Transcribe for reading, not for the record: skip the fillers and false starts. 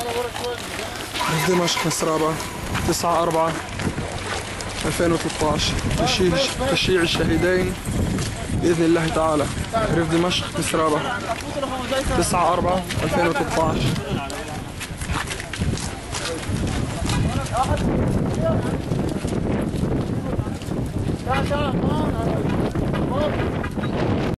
ريف دمشق نسرابة 9/4/2013 تشييع الشهيدين بإذن الله تعالى. ريف دمشق نسرابة 9/4/2013.